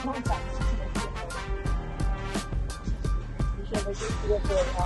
慢转机器的时候，你选的是这个对吗？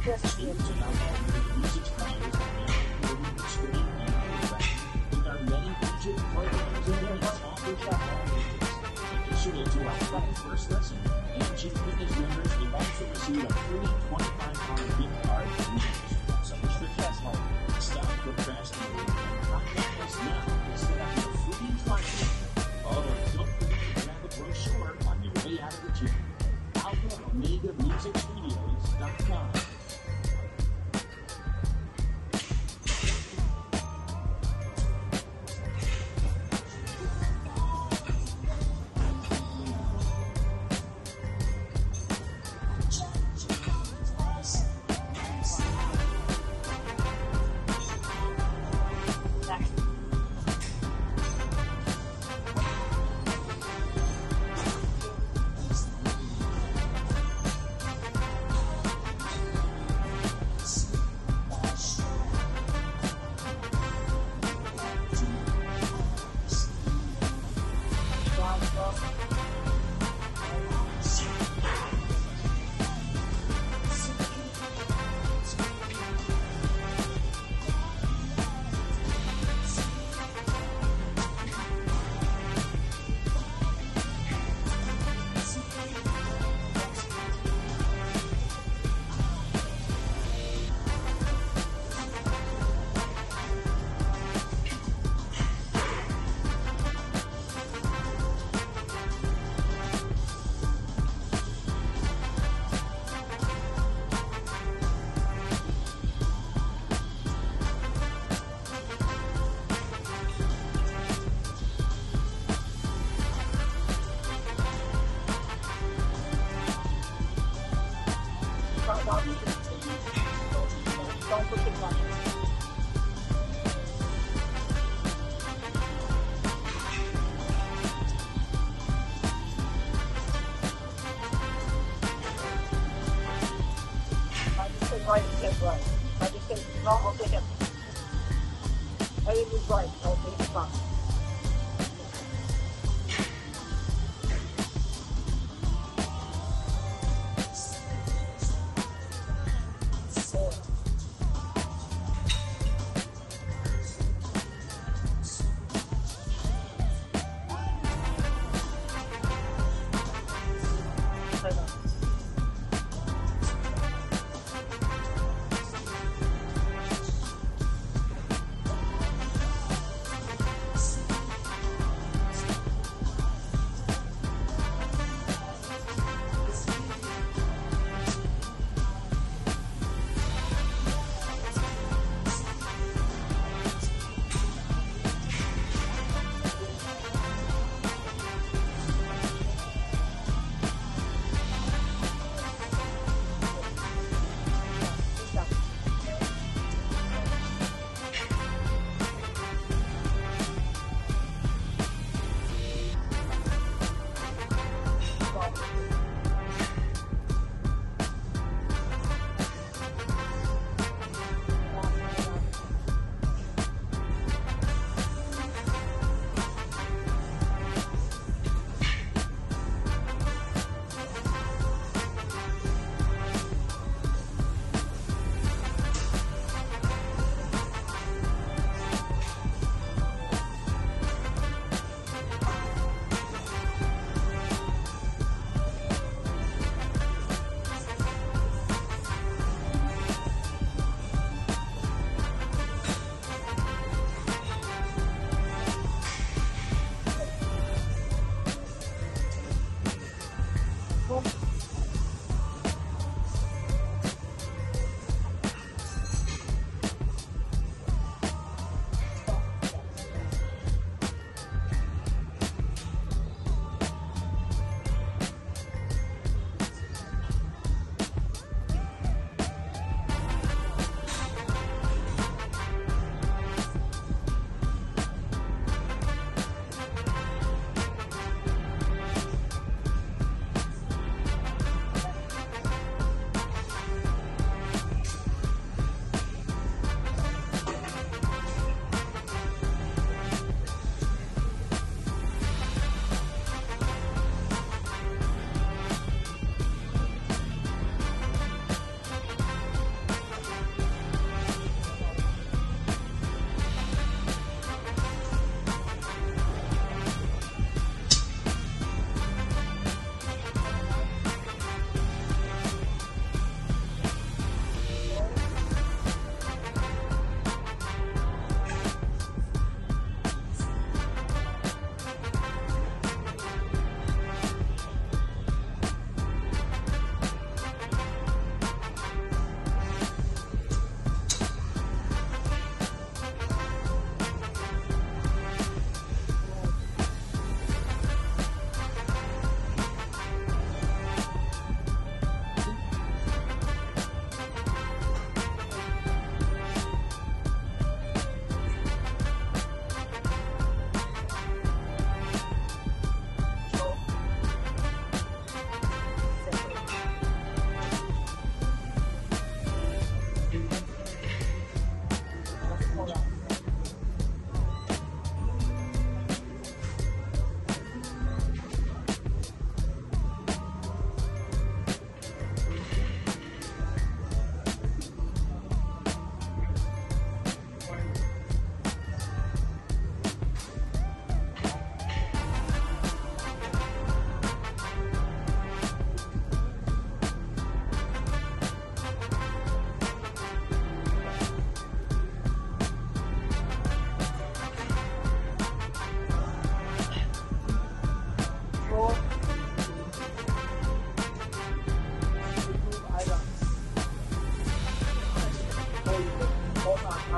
just Streams about every music players and streaming and playback. With our many featured programs and events offered by all ages. Additional to our free first lesson, AG Fitness members will also receive a free $25 gift card from members. So restrictions hold. Stop procrastinating and contact us now to set up your free trial. Oh, and don't forget to grab a brochure on your way out of the gym. 𝕘𝕖𝕥𝕥𝕚𝕟𝕘.com. Don't push it back. I just say right and hip right. I just say wrong, I'll say hip. Aim is right, I'll say hip back.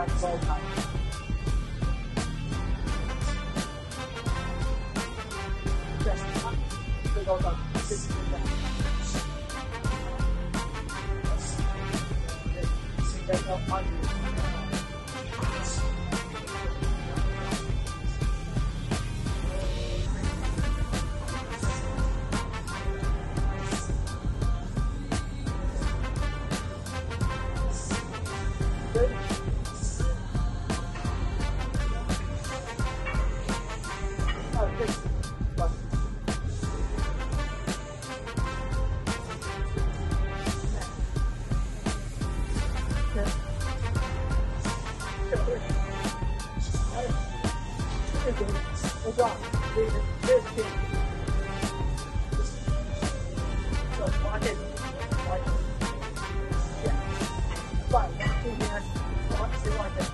time, slow time. Just big old up, 60 down. See that up under. Good. Oh, good. Good job. This team. So watch it. Watch it. Yeah. Fine. Watch it.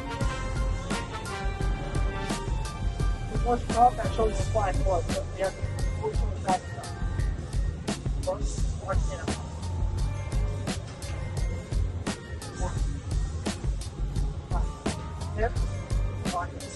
Once you come up, that shows the flag forward. So you have to move from the back stuff. Watch it out. Yep. Watch it.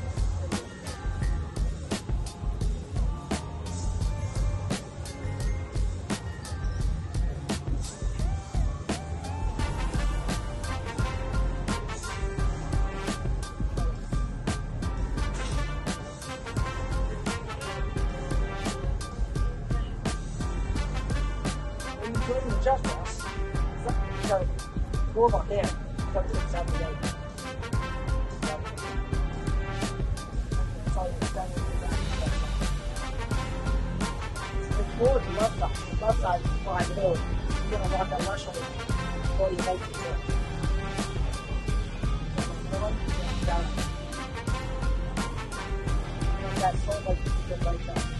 When you're doing the chest press, you gotta go about there. You gotta take that away. That's all you're standing in the back. It's towards the left side. The left side is behind the hill. You're gonna walk that left shoulder before you make the hill. Down. That's sort of like you can like that.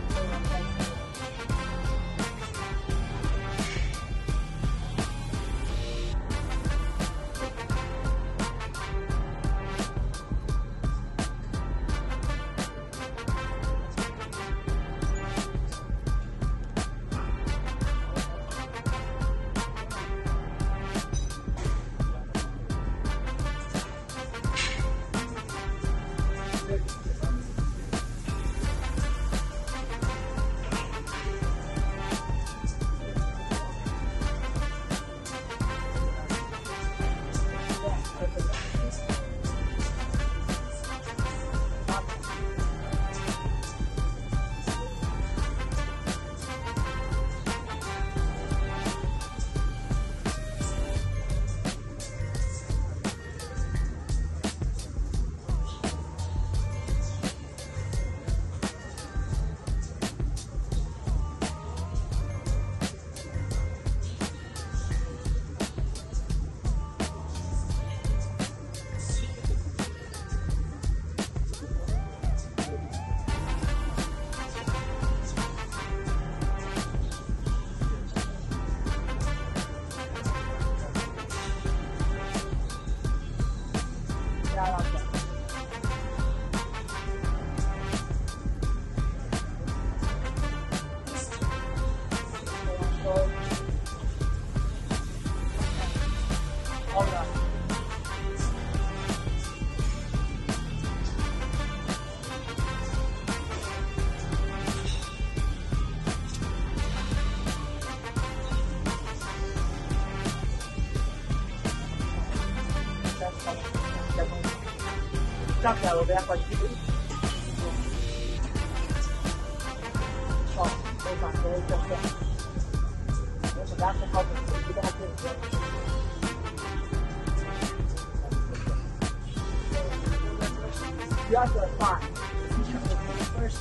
Chắc là bé còn kỹ. Tôi cảm thấy chậm chậm. Nếu mà đáp sẽ không thì chúng ta không thể. You have to apply. First,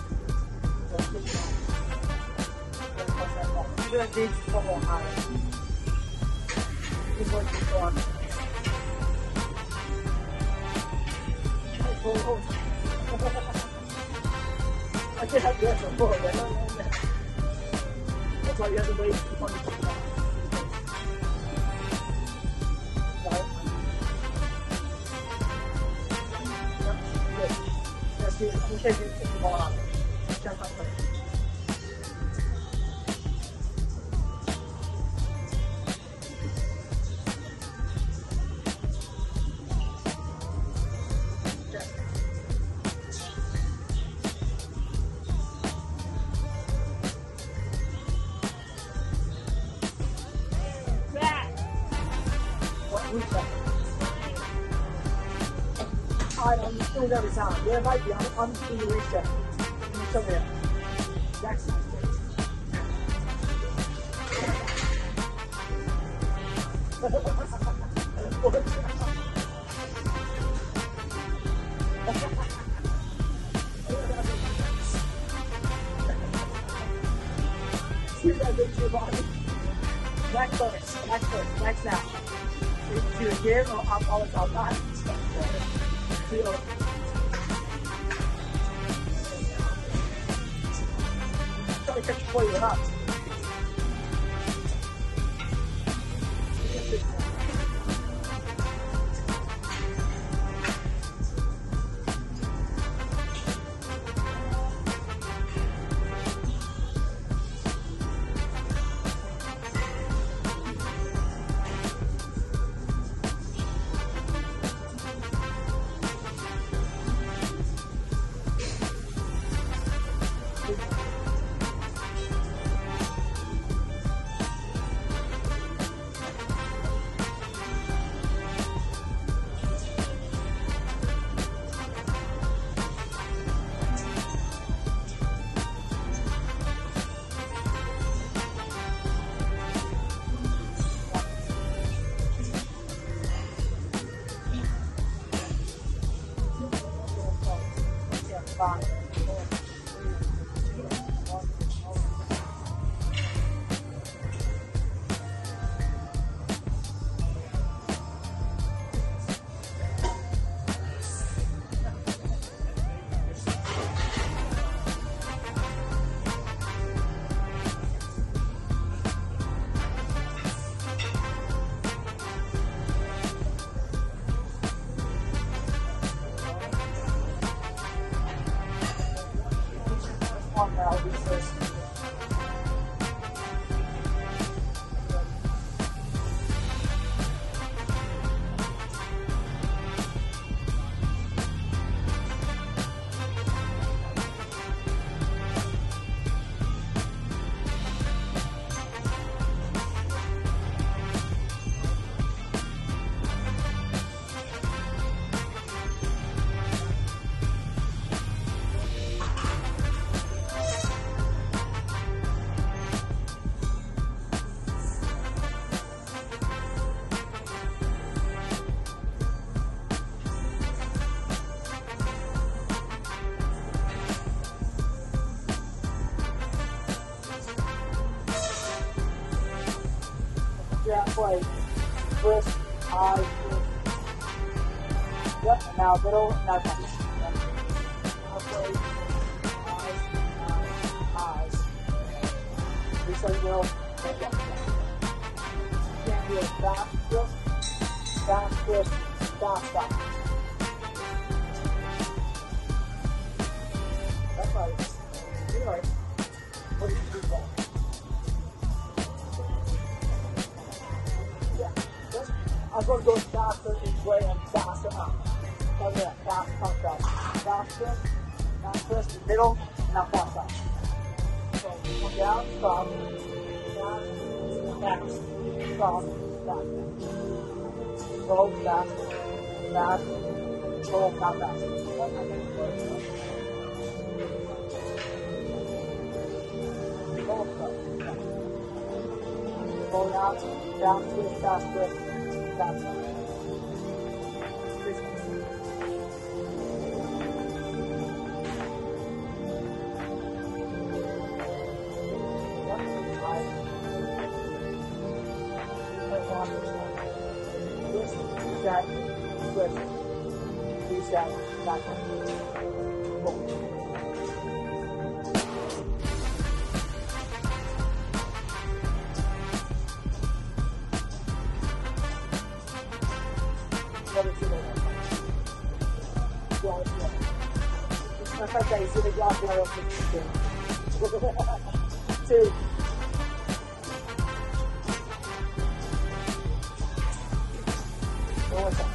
you're going to dig for more higher. Before you go on. I can't have this before, but that's why you have to wait for the That's it. I'm shaking the ball out. Jump up there. reset. I'm just doing it every time. Yeah, it might be. I'm just doing the reset. It's over there. Next time. Next first, next now. Do it again or I'll not. Try to catch you before you run up. Like twist, eyes, twist. Yep, and now middle, now touch. Halfway, eyes. Reset middle, and yep. You can't do it fast twist, stop. That's right. You're right. What do you do that? I'm going to go faster each way and faster up. Look at that, fast, pump up. Faster, not first, middle, now fast up. So come down, stop, down, back, stop, back. Slow, fast, slow, not fast. Slow down, twist, fast, twist. That's it. Reset, back up. Boom. Aspetta, si vede la Two. One more time.